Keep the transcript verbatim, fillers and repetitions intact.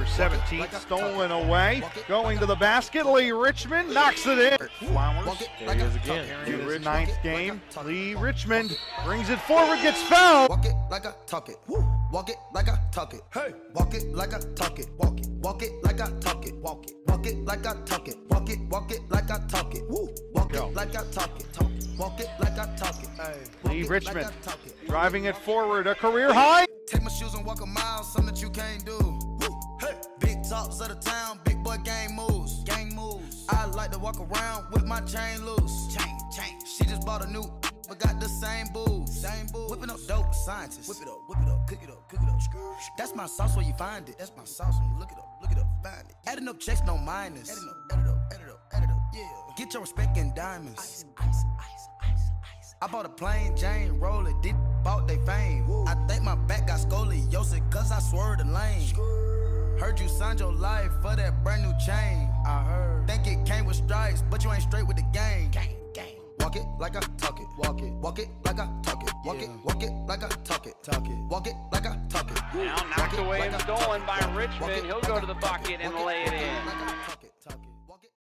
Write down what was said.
seventeenth, stolen away, going to the basket. Lee Richmond knocks it in. Flowers, there he is again. in his ninth game. Lee Richmond brings it forward, gets fouled. Walk it like I talk it. Woo. Walk it like I talk it. Hey. Walk it like I talk it. Walk it. Walk it like I talk it. Walk it. Walk it like I talk it. Walk it. Walk it like I talk it. Woo. Walk it like I talk it. Talk it. Walk it like I talk it. Hey. Lee Richmond driving it forward, a career high. Take my shoes and walk a mile, something that you can't do. Woo. Hey. Big talks of the town, big boy gang moves. Gang moves. I like to walk around with my chain loose. Chain, chain. She just bought a new, but got the same booze. Same booze. Whipping up dope scientists. Whip it up, whip it up, cook it up, cook it up. That's my sauce where you find it. That's my sauce when you look it up, look it up, find it. Adding up checks, no minus. Adding up, add it up, add it up, add it up, yeah. Get your respect in diamonds. Ice, ice, ice, ice, ice. I bought a plain Jane, roll it, did bought they fame. Woo. I think my back got scoliosis, cause I swerved the lane. Skrr. Heard you signed your life for that brand new chain. I heard. Think it came with stripes, but you ain't straight with the game. Gang, gang. Walk it like I talk it. Walk it. Walk it like I talk it. Walk yeah. it. Walk it like I talk it. Talk it. Walk it like I talk it. Now knocked away and stolen by Richmond. He'll go to the bucket and lay it in.